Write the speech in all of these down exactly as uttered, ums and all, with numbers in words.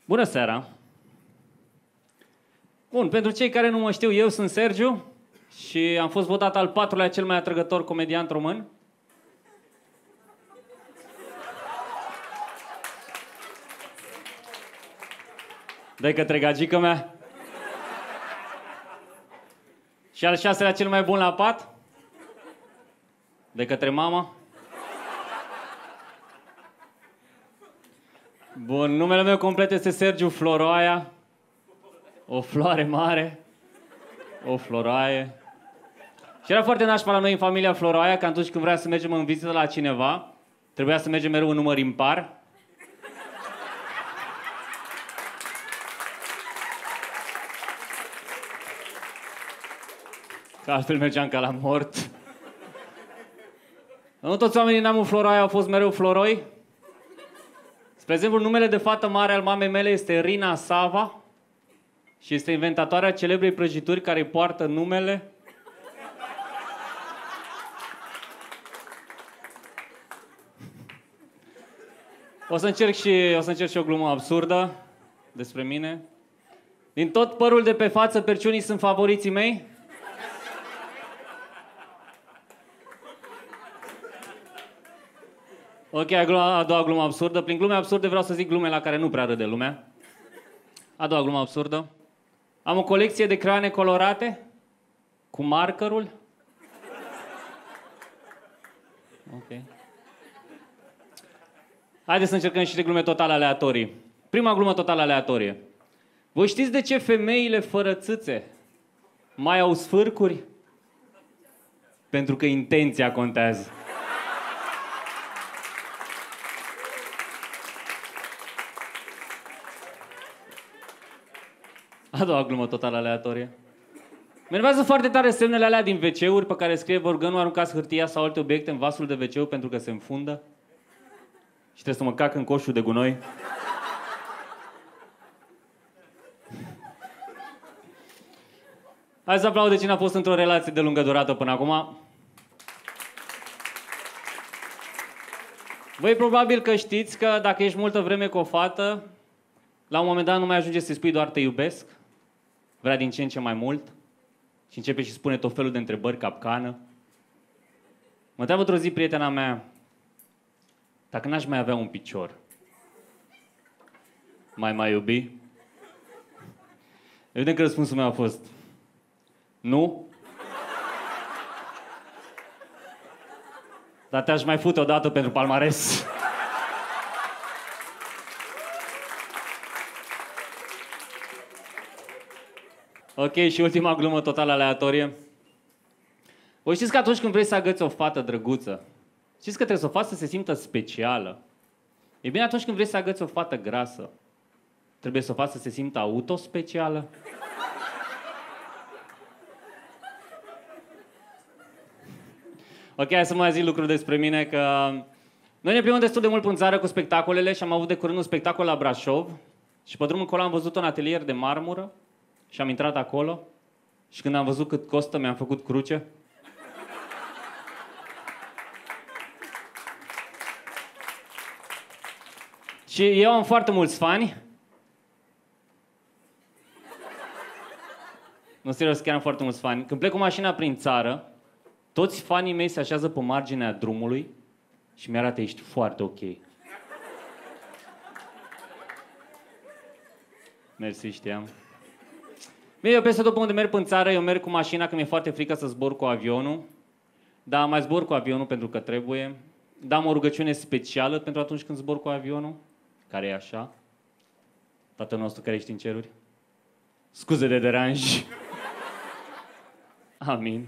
Bună seara! Bun, pentru cei care nu mă știu, eu sunt Sergiu și am fost votat al patrulea cel mai atrăgător comediant român. De către gagică mea. Și al șaselea cel mai bun la pat. De către mama. Bun, numele meu complet este Sergiu Floroaia. O floare mare. O floroaie. Și era foarte nașpa la noi în familia Floroaia că atunci când vrea să mergem în vizită la cineva, trebuia să mergem mereu în număr impar. Că altfel mergeam ca la mort. Nu toți oamenii din neamul Floroaia au fost mereu floroi. Spre exemplu, numele de fată mare al mamei mele este Rina Sava și este inventatoarea celebrei prăjituri care poartă numele O să încerc și, o să încerc și o glumă absurdă despre mine. Din tot părul de pe față, perciunii sunt favoriții mei. Ok, a doua glumă absurdă. Prin glume absurde vreau să zic glume la care nu prea râde lumea. A doua glumă absurdă. Am o colecție de creioane colorate cu markerul. Ok. Haideți să încercăm și de glume total aleatorii. Prima glumă total aleatorie. Voi știți de ce femeile fără țâțe mai au sfârcuri? Pentru că intenția contează. A doua glumă total aleatorie. Mă enervează foarte tare semnele alea din ve ce-uri pe care scrie vă rugăm nu aruncați hârtia sau alte obiecte în vasul de ve ce pentru că se înfundă. Și trebuie să mă cac în coșul de gunoi. Hai să aplaude cine a fost într-o relație de lungă durată până acum. Voi probabil că știți că dacă ești multă vreme cu o fată, la un moment dat nu mai ajunge să-i spui doar te iubesc, vrea din ce în ce mai mult și începe și spune tot felul de întrebări capcană. Mă întreabă într-o zi prietena mea, dacă n-aș mai avea un picior, mai mai iubi? Evident că răspunsul meu a fost nu. Dar te-aș mai fute odată pentru palmares. Ok, și ultima glumă total aleatorie. Voi știți că atunci când vrei să agăți o fată drăguță, știți că trebuie să o faci să se simtă specială? E bine, atunci când vrei să agăți o fată grasă, trebuie să o faci să se simtă autospecială? Ok, hai să mai zic lucruri despre mine, că noi ne plimbăm destul de mult în țară cu spectacolele și am avut de curând un spectacol la Brașov și pe drumul acolo am văzut un atelier de marmură și am intrat acolo și când am văzut cât costă, mi-am făcut cruce. Și eu am foarte mulți fani. Nu, serios, chiar am foarte mulți fani. Când plec cu mașina prin țară, toți fanii mei se așează pe marginea drumului și mi-arată, ești foarte ok. Mersi, știam. Bine, eu peste tot unde merg în țară, eu merg cu mașina, că mi-e foarte frică să zbor cu avionul. Dar mai zbor cu avionul pentru că trebuie. Dar am o rugăciune specială pentru atunci când zbor cu avionul, care e așa. Tatăl nostru care ești în ceruri. Scuze de deranj. Amin.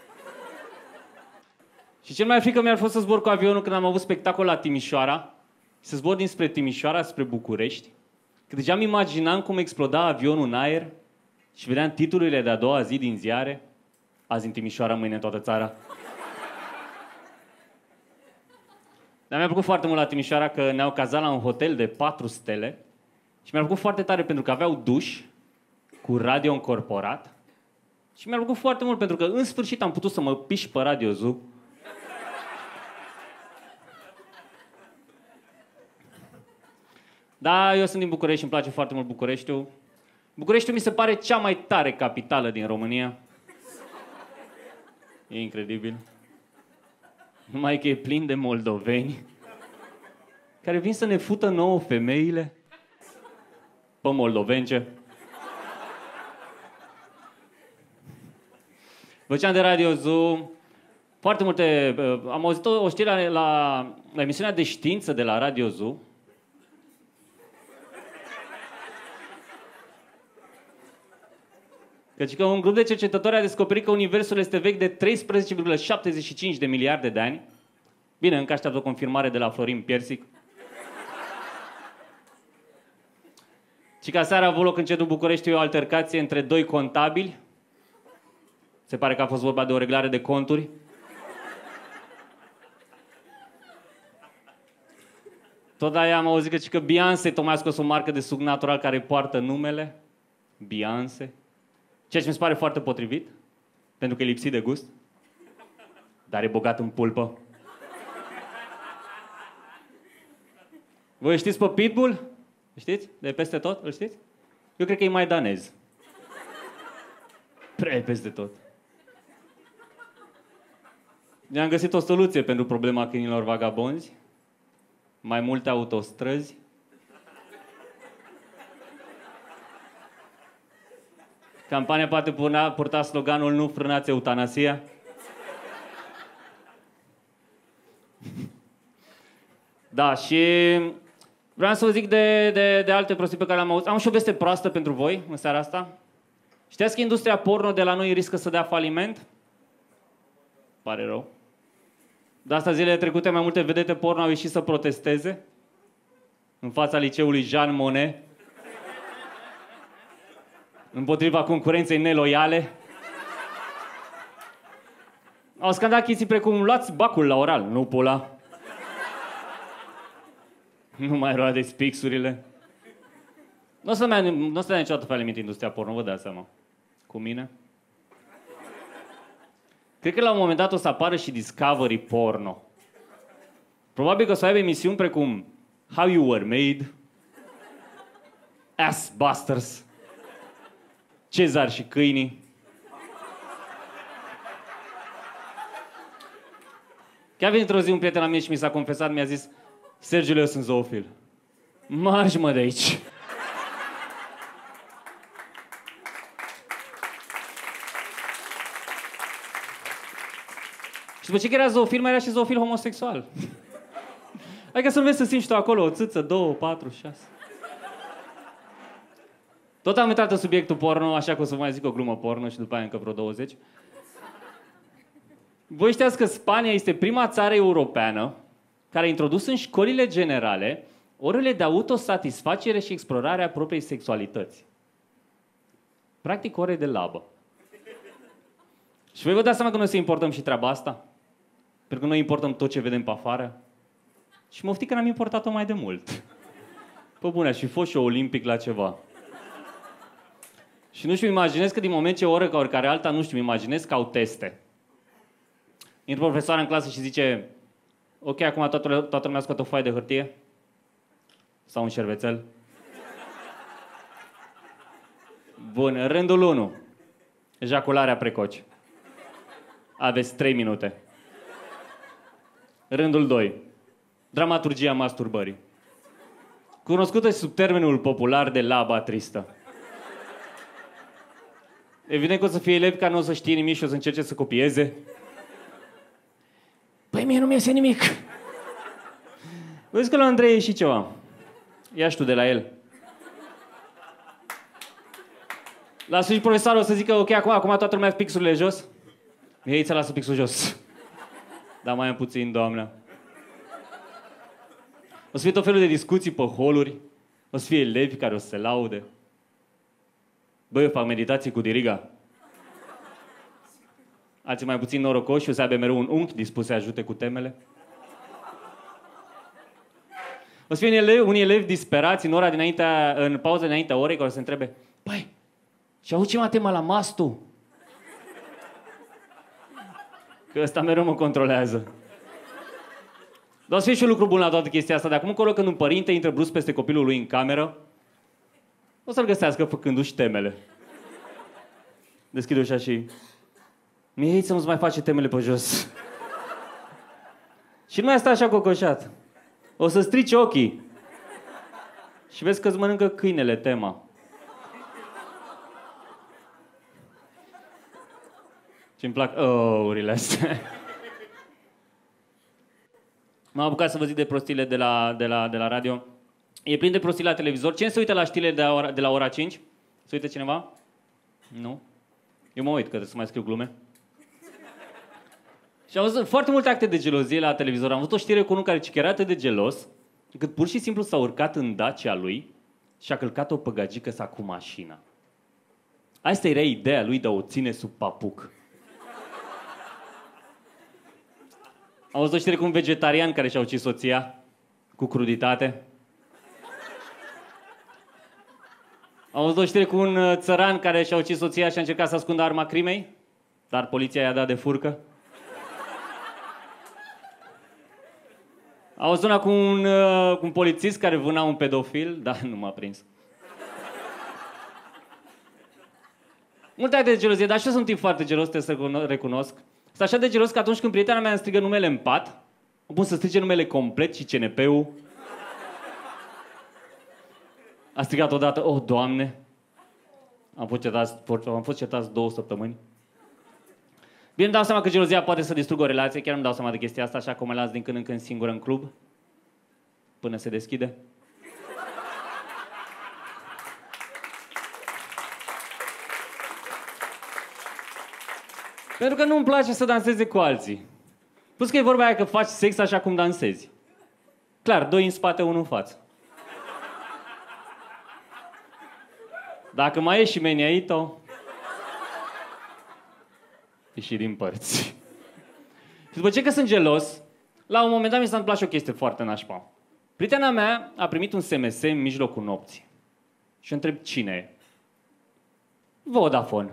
Și cel mai frică mi-ar fost să zbor cu avionul când am avut spectacol la Timișoara. Să zbor dinspre Timișoara spre București. Că deja îmi imaginam cum exploda avionul în aer și vedeam titlurile de a doua zi din ziare. Azi în Timișoara, mâine în toată țara. Dar mi-a plăcut foarte mult la Timișoara că ne-au cazat la un hotel de patru stele și mi-a plăcut foarte tare pentru că aveau duș cu radio încorporat și mi-a plăcut foarte mult pentru că în sfârșit am putut să mă piș pe Radio Zoo. Da, eu sunt din București și îmi place foarte mult Bucureștiul. Bucureștiul mi se pare cea mai tare capitală din România. E incredibil. Numai că e plin de moldoveni care vin să ne fută nouă femeile pe moldovence. Făceam de Radio Zoo foarte multe... Am auzit o știre la, la emisiunea de știință de la Radio Zoo. Căci că un grup de cercetători a descoperit că Universul este vechi de treisprezece virgulă șaptezeci și cinci de miliarde de ani. Bine, încă așteaptă o confirmare de la Florin Piersic. Și ca seara a avut loc în centrul București o altercație între doi contabili. Se pare că a fost vorba de o reglare de conturi. Tot aia am auzit că, că Beyoncé tocmai a scos o marcă de suc natural care poartă numele Beyoncé. Ceea ce mi se pare foarte potrivit, pentru că e lipsit de gust, dar e bogat în pulpă. Voi știți pe Pitbull? Știți? De peste tot? Îl știți? Eu cred că e mai danez. Prea peste tot. Ne-am găsit o soluție pentru problema câinilor vagabonzi. Mai multe autostrăzi. Campania poate purna, purta sloganul "Nu frânați eutanasia". Da, și vreau să vă zic de, de, de alte prostii pe care le-am auzit. Am și o veste proastă pentru voi în seara asta. Știați că industria porno de la noi riscă să dea faliment? Pare rău. De asta zilele trecute mai multe vedete porno au ieșit să protesteze în fața liceului Jean Monnet împotriva concurenței neloiale. Au scandat chestii precum "Luați bacul la oral, nu pula". Nu mai roadeți pixurile. Nu o să mai, nu o să dea niciodată faliment industria porno, vă dați seama. Cu mine. Cred că la un moment dat o să apară și Discovery Porno. Probabil că o să aibă emisiuni precum How You Were Made, Ass Busters, Cezar și câinii. Chiar a venit într-o zi un prieten la mine și mi s-a confesat, mi-a zis: "Sergiule, eu sunt zoofil." Marși, mă, de aici. Și după ce că era zoofil, mai era și zoofil homosexual. Adică să nu vezi să simți tu acolo o țâță, două, patru, șase. Tot am uitat în subiectul porno, așa că o să vă mai zic o glumă porno și după aia încă vreo douăzeci. Voi știați că Spania este prima țară europeană care a introdus în școlile generale orele de autosatisfacere și explorare a propriei sexualități. Practic ore de labă. Și voi vă dați seama că noi să importăm și treaba asta? Pentru că noi importăm tot ce vedem pe afară. Și mă oftic că n-am importat-o mai de mult. Pă bune, aș fi fost și eu olimpic la ceva. Și nu știu, imaginez că din moment ce o oră ca oricare alta, nu știu, imaginez că au teste. Intră profesoara în clasă și zice: "Ok, acum toată, toată lumea scoate o foaie de hârtie sau un șervețel." Bun, în rândul unu. Ejacularea precoce. Aveți trei minute. Rândul doi. Dramaturgia masturbării. Cunoscută sub termenul popular de laba tristă. Evident că o să fie elevi care nu o să știe nimic și o să încerce să copieze. Păi mie nu-mi iese nimic. Vezi că la Andrei e și ceva. Ia și tu de la el. La sfârșit profesorul o să zică: "Ok, acum, acum toată lumea pixurile jos." Ei, ți-a lasă pixul jos. Dar mai am puțin, doamnă. O să fie tot felul de discuții pe holuri. O să fie elevi care o să se laude. Băi, eu fac meditații cu diriga. Alții mai puțin norocoși și o să aibă mereu un unchi dispus să ajute cu temele. O să fie unii elevi, unii elevi disperați în ora dinaintea, în pauza dinaintea orei, care o să se întrebe: "Păi, și auzi ce mă tema la mastu?" Că ăsta mereu mă controlează. Dar o să fie și un lucru bun la toată chestia asta. De acum încolo, când un părinte intră brusc peste copilul lui în cameră, o să-l găsească făcându-și temele. Deschide ușa și... Mie să nu-ți mai face temele pe jos. Și nu mai stă așa cocoșat. O să strici ochii. Și vezi că-ți mănâncă câinele tema. Și-mi plac ourile astea. M-am apucat să vă zic de prostiile de la, de la, de la radio. E plin de prostii la televizor. Cine se uită la știrile de la ora, de la ora cinci? Se uită cineva? Nu? Eu mă uit, că trebuie să mai scriu glume. Și am văzut foarte multe acte de gelozie la televizor. Am văzut o știre cu unul care era atât de gelos, încât pur și simplu s-a urcat în Dacia lui și a călcat o păgagică sa cu mașina. Asta era ideea lui de a o ține sub papuc. Am văzut o știre cu un vegetarian care și-a ucis soția cu cruditate. Am văzut o știre cu un țăran care și-a ucis soția și a încercat să ascundă arma crimei, dar poliția i-a dat de furcă. Am văzut una cu un, uh, cu un polițist care vâna un pedofil, dar nu m-a prins. Multe acte de gelozie, dar și eu sunt un tip foarte gelos, trebuie să recunosc. Sunt așa de gelos că atunci când prietena mea îmi strigă numele în pat, am pus să strige numele complet și C N P-ul. A strigat odată, oh, Doamne! Am fost certați, am fost certați două săptămâni. Bine, îmi dau seama că gelozia poate să distrugă o relație, chiar îmi dau seama de chestia asta, așa că mă las din când în când singură în club, până se deschide. Pentru că nu-mi place să danseze cu alții. Plus că e vorba aia că faci sex așa cum dansezi. Clar, doi în spate, unul în față. Dacă mai e și meniaito, e și din părți. Și după ce că sunt gelos, la un moment dat mi s-a întâmplat și o chestie foarte nașpa. Prietena mea a primit un S M S în mijlocul nopții. Și întreb cine e. Vodafone.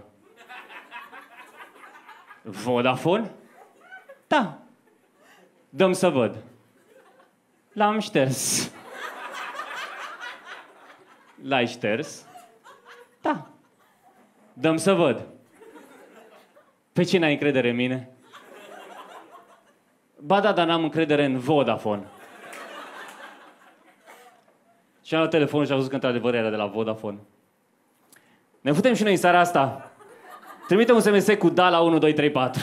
Vodafone? Da. Dăm să văd. L-am șters. L-ai șters? Da. Dăm să văd. Pe cine ai încredere în mine? Ba da, dar n-am încredere în Vodafone. Și am luat telefonul și am văzut că într-adevăr era de la Vodafone. Ne putem și noi în seara asta. Trimite un S M S cu da la unu doi trei patru.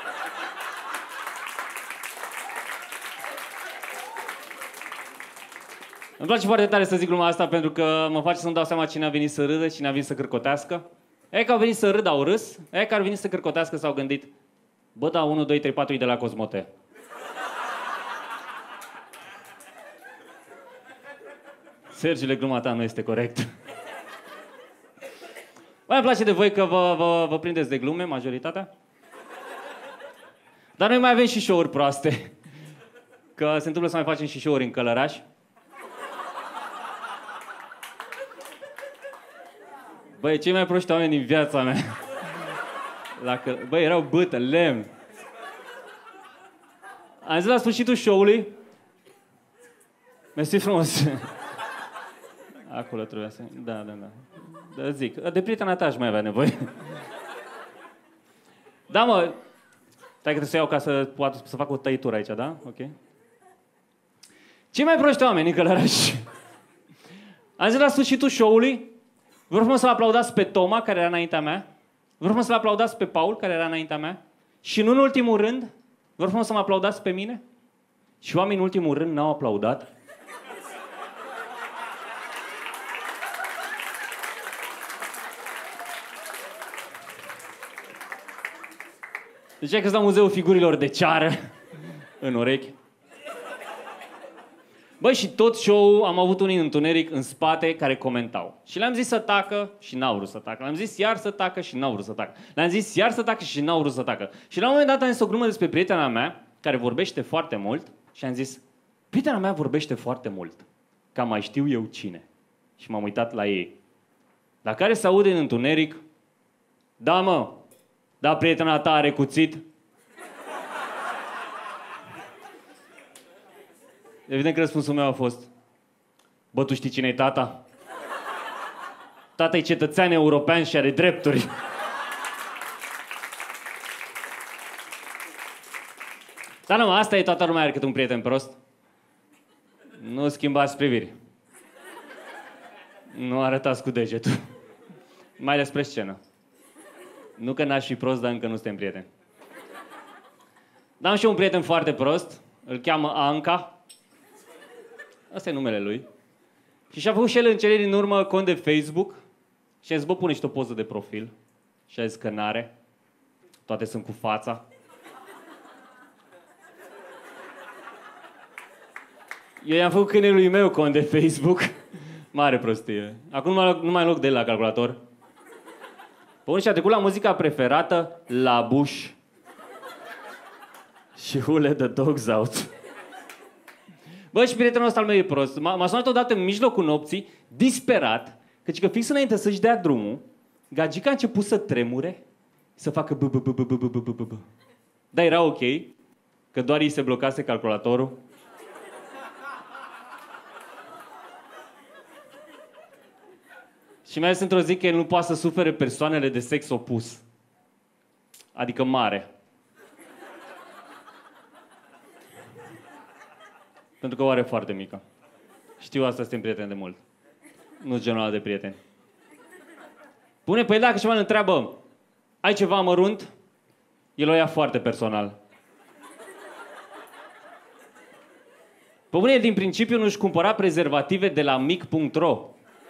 Îmi place foarte tare să zic gluma asta pentru că mă face să-mi dau seama cine a venit să râdă, cine a venit să cârcotească. Ei că au venit să râdă, au râs. Ei că au venit să cârcotească, s-au gândit. Bă, da, unu doi trei patru e de la Cosmote. Sergiule, gluma ta nu este corect. Bă, îmi place de voi că vă, vă, vă prindeți de glume, majoritatea. Dar noi mai avem și show-uri proaste. Că se întâmplă să mai facem și show-uri în Călăraș. Băi, cei mai proști oameni din viața mea. La Căl... Băi, erau bâtă, lemn. Am zis la sfârșitul show-ului. Mersi frumos. Acolo trebuia să... Da, da, da. Da, zic, de prietena ta aș mai avea nevoie. Da, mă. Stai că trebuie să iau ca să poată să fac o tăitură aici, da? Ok. Cei mai proști oameni în Călăraș. Am zis la sfârșitul show-ului. Vreau frumos să-l aplaudați pe Toma, care era înaintea mea. Vreau frumos să-l aplaudați pe Paul, care era înaintea mea. Și nu în ultimul rând, vreau frumos să mă aplaudați pe mine. Și oamenii în ultimul rând n-au aplaudat. Deci e că la Muzeul Figurilor de Ceară în urechi. Băi, și tot show-ul am avut unii în întuneric în spate care comentau. Și le-am zis să tacă și n-au vrut să tacă. Le-am zis iar să tacă și n-au vrut să tacă. Le-am zis iar să tacă și n-au vrut să tacă. Și la un moment dat am zis o glumă despre prietena mea, care vorbește foarte mult, și am zis, prietena mea vorbește foarte mult, ca mai știu eu cine. Și m-am uitat la ei. La care se aude în întuneric, da, mă, da, prietena ta are cuțit. Evident că răspunsul meu a fost: bă, tu știi cine-i tata? Tata e cetățean european și are drepturi. Dar nu, asta e, toată lumea are câte un prieten prost. Nu schimbați priviri. Nu arătați cu degetul. Mai despre scenă. Nu că n-aș fi prost, dar încă nu suntem prieteni. Dar am și eu un prieten foarte prost. Îl cheamă Anca. Asta e numele lui. Și și-a făcut și el în cele din urmă cont de Facebook. Și a zis, bă, pune și o poză de profil. Și a zis că n-are. Toate sunt cu fața. Eu i-am făcut câinelui meu cont de Facebook. Mare prostie. Acum nu mai, nu mai am loc de el la calculator. Bun, și a trecut la muzica preferată, La Bush. Și Who Let the Dogs Out. Bă, și prietenul ăsta al meu e prost. M-a, m-a sunat odată în mijlocul nopții, disperat, căci că fix înainte să-și dea drumul, gagica a început să tremure, să facă b b b b b b b b b. Dar era ok, că doar îi se blocase calculatorul. Și mi-a zis într-o zi că el nu poate să sufere persoanele de sex opus. Adică mare. Pentru că o are foarte mică. Știu asta, suntem prieteni de mult. Nu genul ăla de prieteni. Pune, păi dacă ceva îl întreabă, ai ceva mărunt? El o ia foarte personal. Pe bune, din principiu nu-și cumpăra prezervative de la mic punct ro.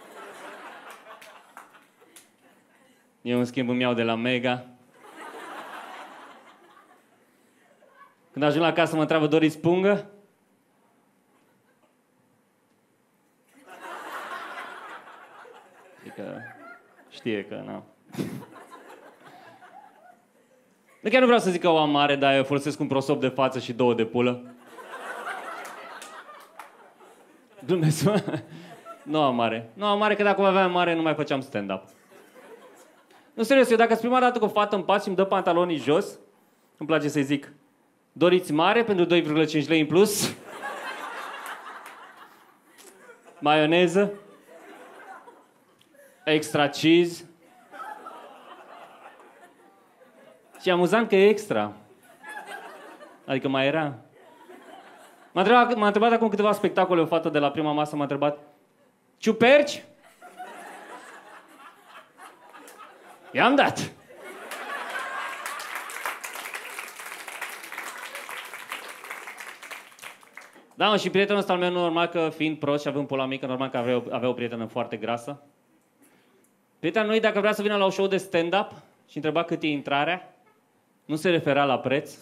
Eu, în schimb, îmi iau de la Mega. Când ajung la casă, mă întreabă, doriți pungă? Adică știe că, nu. De chiar nu vreau să zic că o am mare, dar eu folosesc un prosop de față și două de pulă. Dumnezeu. Nu am mare. Nu am mare, că dacă o aveam mare, nu mai făceam stand-up. Nu, serios, eu dacă-s prima dată cu o fată în pat și îmi dă pantalonii jos, îmi place să-i zic, doriți mare pentru doi virgulă cinci lei în plus? Maioneză? Extra cheese? Și e amuzant că e extra. Adică mai era. M-a întrebat, m-a întrebat acum câteva spectacole o fată de la prima masă, m-a întrebat, ciuperci? I-am dat. Da, mă, și prietenul ăsta al meu, normal că fiind prost și având pula mică, normal că avea, avea o prietenă foarte grasă. Prietenul lui, dacă vrea să vină la un show de stand-up și întreba cât e intrarea, nu se refera la preț.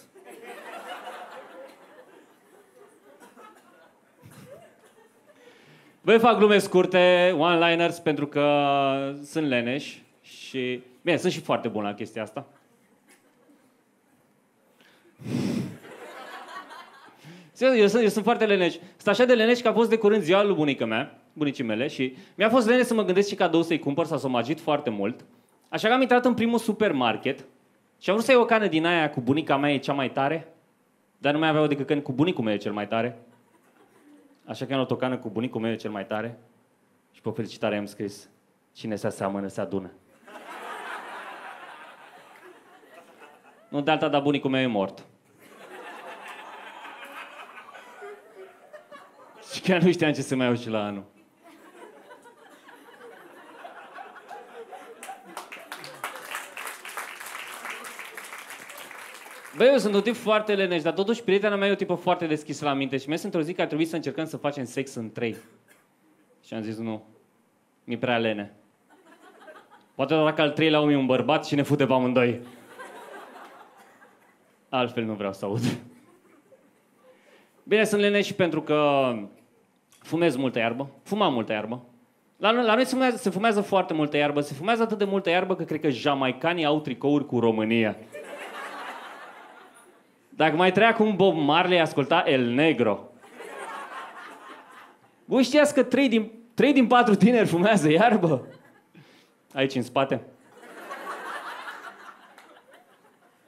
Voi fac glume scurte, one-liners, pentru că sunt leneș și... Bine, sunt și foarte bun la chestia asta. Eu sunt, eu sunt foarte leneș. Sunt așa de leneș că a fost de curând ziua lui bunica mea, bunicii mele, și mi-a fost leneș să mă gândesc ce cadou să-i cumpăr, sau să mă agit foarte mult. Așa că am intrat în primul supermarket și am vrut să iau o cană din aia cu bunica mea e cea mai tare, dar nu mai aveau decât căni cu bunicul meu e cel mai tare. Așa că am luat o cană cu bunicul meu e cel mai tare și pe felicitare am scris, cine se aseamănă se adună. Nu de alta, dar bunicul meu e mort. Și chiar nu știam ce să mai iau și la anul. Băi, eu sunt un tip foarte leneș, dar totuși prietena mea e o tipă foarte deschisă la minte și mi-a zis într-o zi că ar trebui să încercăm să facem sex în trei. Și am zis nu, mi-e prea lene. Poate doar dacă al treilea om e un bărbat și ne fute pe amândoi. Altfel nu vreau să aud. Bine, sunt leneș și pentru că fumez multă iarbă, fumam multă iarbă. La, la noi se fumează, se fumează foarte multă iarbă, se fumează atât de multă iarbă că cred că jamaicanii au tricouri cu România. Dacă mai trăia cum Bob Marley asculta El Negro. Voi știați că trei din, trei din patru tineri fumează iarbă? Aici în spate.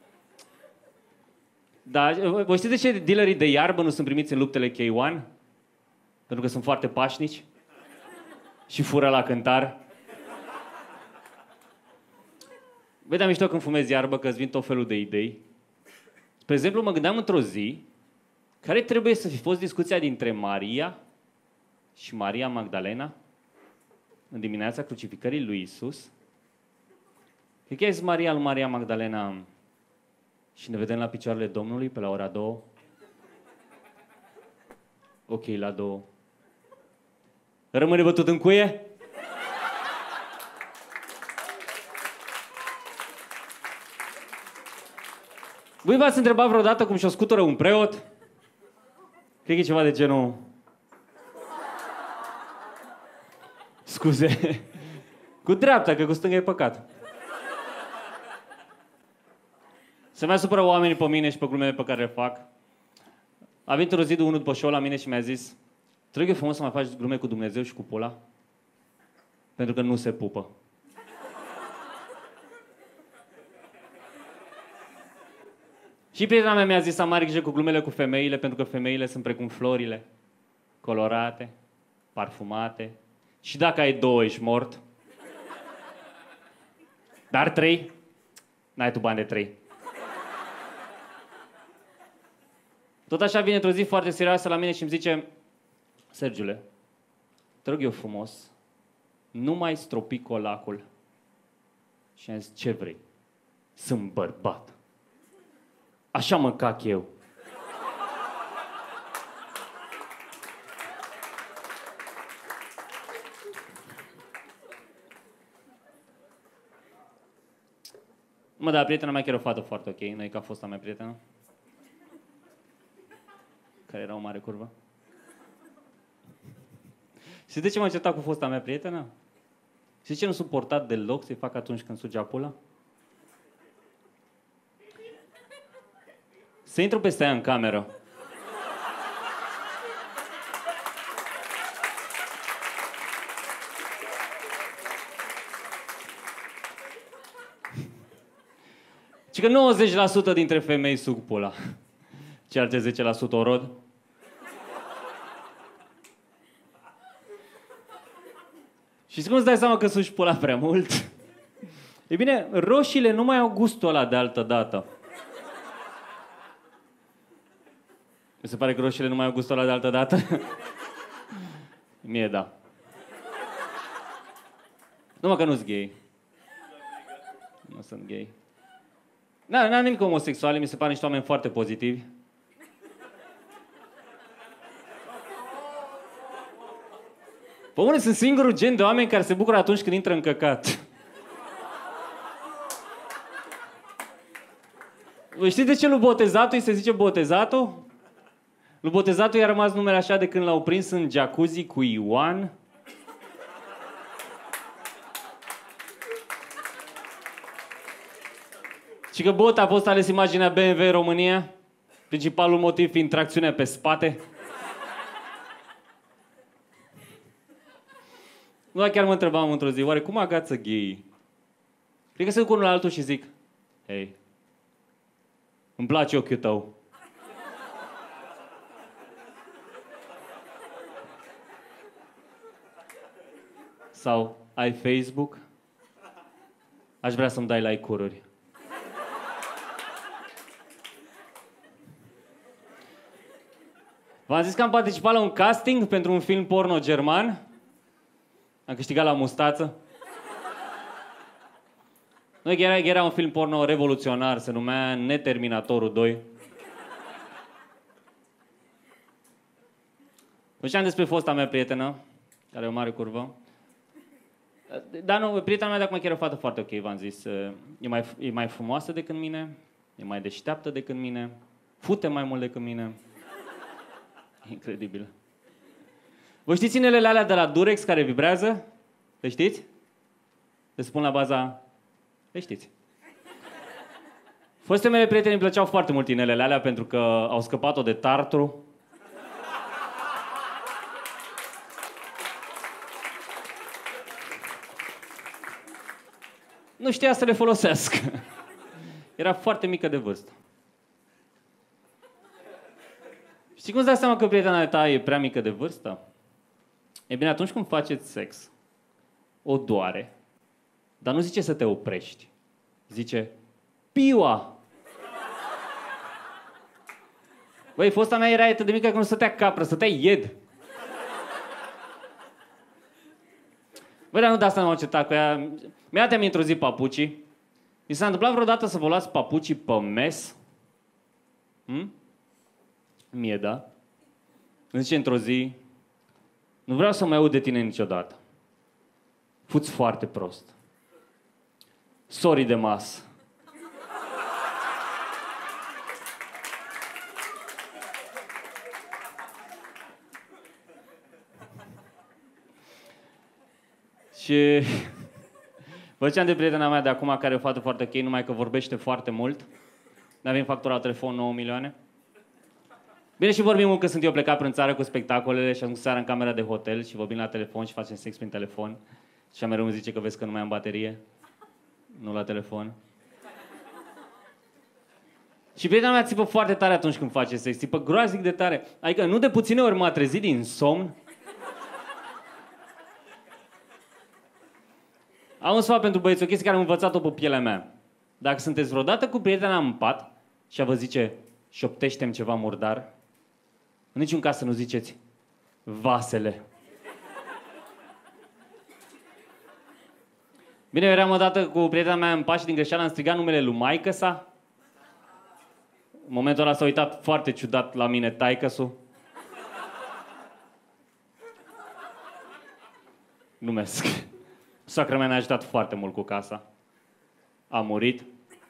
Da, voi știți de ce dealerii de iarbă nu sunt primiți în luptele K unu? Pentru că sunt foarte pașnici și fură la cântar. Vedeam mișto când fumez iarbă, că îți vin tot felul de idei. Spre exemplu, mă gândeam într-o zi care trebuie să fi fost discuția dintre Maria și Maria Magdalena în dimineața crucificării lui Isus. Cred că a zis Maria lui Maria Magdalena: și ne vedem la picioarele Domnului pe la ora două. Ok, la două. Rămâne bătut în cuie? Voi v-ați întrebat vreodată cum și-o scutură un preot? Cred că e ceva de genul... Scuze. Cu dreapta, că cu stânga e păcat. Se mai supără oamenii pe mine și pe glumele pe care le fac. A venit o zi de unul după show la mine și mi-a zis: trebuie frumos să mai faci glume cu Dumnezeu și cu pula, pentru că nu se pupă. Și prietena mea mi-a zis să am mare grijă cu glumele cu femeile, pentru că femeile sunt precum florile, colorate, parfumate. Și dacă ai două, ești mort. Dar trei, n-ai tu bani de trei. Tot așa vine într-o zi foarte serioasă la mine și îmi zice: Sergiule, te rog eu frumos, nu mai stropi colacul. Și am zis: ce vrei? Sunt bărbat. Așa mă cac eu. Mă, da, prietena mea chiar o fată foarte ok, nu e ca fosta mea prietenă, care era o mare curvă. Și de ce m-am certat cu fosta mea prietenă? Și de ce nu suportat deloc să-i fac atunci când sugea pula? Să intru peste ea în cameră. Și că nouăzeci la sută dintre femei sug pula. Cealaltă zece la sută o rod. Și cum îți dai seama că sugi pula prea mult? E bine, roșiile nu mai au gustul ăla de altă dată. Mi se pare că roșiile nu mai au gustul ăla de altă dată? Mie da. Numai că nu-s gay. Nu sunt gay. Da, n-am nimic cu homosexuali, mi se pare niște oameni foarte pozitivi. Pe unde sunt singurul gen de oameni care se bucură atunci când intră în căcat. Știți de ce lui Botezatul îi se zice Botezatul? Lui Botezatul i-a rămas numele așa de când l-au prins în jacuzzi cu Ioan. Și că Bot a fost ales imaginea B M W România, principalul motiv fiind tracțiunea pe spate. Nu, chiar mă întrebam într-o zi, oare cum agață gay? Cred că se duc unul la altul și zic: hei, îmi place ochiul tău. Sau, ai Facebook? Aș vrea să-mi dai like-uri. V-am zis că am participat la un casting pentru un film porno german. Am câștigat la mustață. Nu, era, era un film porno revoluționar, se numea Neterminatorul doi. Nu știam despre fosta mea prietenă, care e o mare curvă. Dar nu, prietena mea de acum chiar e o fată foarte ok, v-am zis. E mai, e mai frumoasă decât mine, e mai deșteaptă decât mine, fute mai mult decât mine. Incredibil. Vă știți inelele alea de la Durex care vibrează? Le știți? Le spun la baza... Le știți. Foste mele prieteni îmi plăceau foarte mult inelele alea pentru că au scăpat-o de tartru. Nu știa să le folosească. Era foarte mică de vârstă. Știi cum îți dai seama că prietena ta e prea mică de vârstă? E bine, atunci când faceți sex, o doare, dar nu zice să te oprești. Zice, piua! Băi, fosta mea era atât de mică că nu stătea capră, stătea ied. Băi, dar nu de asta m-au cetat cu ea. Mi-a te-am introzit papucii. Mi s-a întâmplat vreodată să vă luați papucii pe mes? Hm? Mie, da. Îmi zice într-o zi, nu vreau să mai aud de tine niciodată. Fuți foarte prost. Sorry de masă. Și vă ziceam de prietena mea de acum, care e o fată foarte ok, numai că vorbește foarte mult. Ne avem factura la telefon nouă milioane. Bine, și vorbim mult că sunt eu plecat prin țară cu spectacolele și ajung seara în camera de hotel și vorbim la telefon și facem sex prin telefon. Și mereu îmi zice că vezi că nu mai am baterie. Nu la telefon. Și prietena mea țipă foarte tare atunci când face sex. Țipă groaznic de tare. Adică nu de puține ori m-a trezit din somn. Am un sfat pentru băieți, o chestie care am învățat-o pe pielea mea. Dacă sunteți vreodată cu prietena în pat și vă zice, șoptește-mi ceva murdar, în niciun caz să nu ziceți, vasele. Bine, eu eram odată cu prietena mea în pat și din greșeală am strigat numele lui maică-sa. În momentul ăla s-a uitat foarte ciudat la mine taică-su. Numesc. Soacra mea ne-a ajutat foarte mult cu casa. A murit.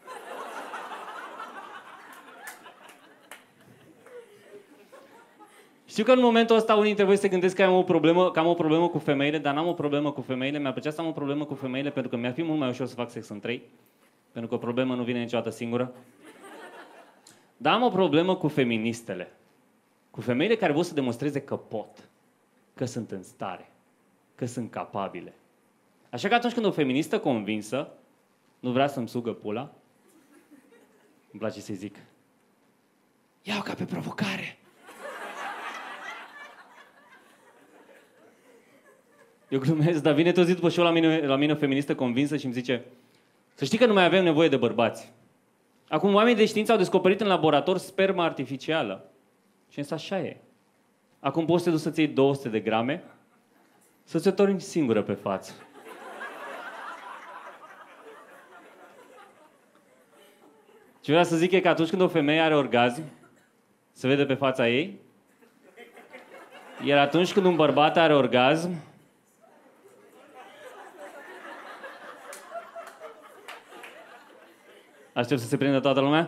Știu că în momentul ăsta unii dintre voi se gândesc că am o problemă, că am o problemă cu femeile, dar n-am o problemă cu femeile. Mi-ar plăcea să am o problemă cu femeile pentru că mi-ar fi mult mai ușor să fac sex în trei. Pentru că o problemă nu vine niciodată singură. Dar am o problemă cu feministele. Cu femeile care vor să demonstreze că pot. Că sunt în stare. Că sunt capabile. Așa că atunci când o feministă convinsă nu vrea să-mi sugă pula, îmi place să-i zic, iau ca pe provocare. Eu glumesc, dar vine tot zi după show la mine, la mine o feministă convinsă și îmi zice, să știi că nu mai avem nevoie de bărbați. Acum oamenii de știință au descoperit în laborator sperma artificială. Și însă așa e. Acum poți să te duci să-ți iei două sute de grame, să-ți o torni singură pe față. Ce vreau să zic e că atunci când o femeie are orgasm, se vede pe fața ei, iar atunci când un bărbat are orgasm, aștept să se prindă toată lumea?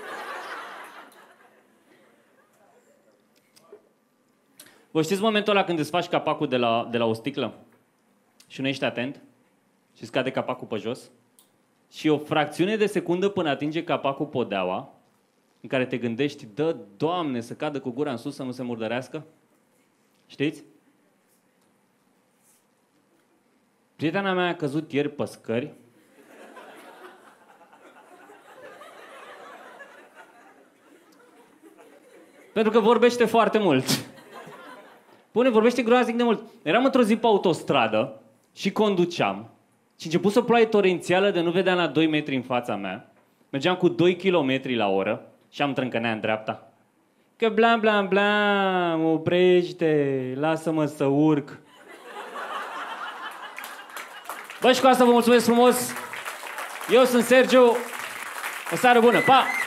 Vă știți momentul ăla când îți faci capacul de la, de la o sticlă și nu ești atent și scade capacul pe jos? Și o fracțiune de secundă până atinge capacul podeaua, în care te gândești, dă, Doamne, să cadă cu gura în sus, să nu se murdărească? Știți? Prietena mea a căzut ieri pe scări. Pentru că vorbește foarte mult. Pune, vorbește groaznic de mult. Eram într-o zi pe autostradă și conduceam. Și început să ploaie torențială de nu vedeam la doi metri în fața mea. Mergeam cu doi kilometri la oră și am trâncănea în dreapta. Că blam, blam, blam, oprește, lasă-mă să urc. Bă, și cu asta vă mulțumesc frumos. Eu sunt Sergiu. O seară bună, pa!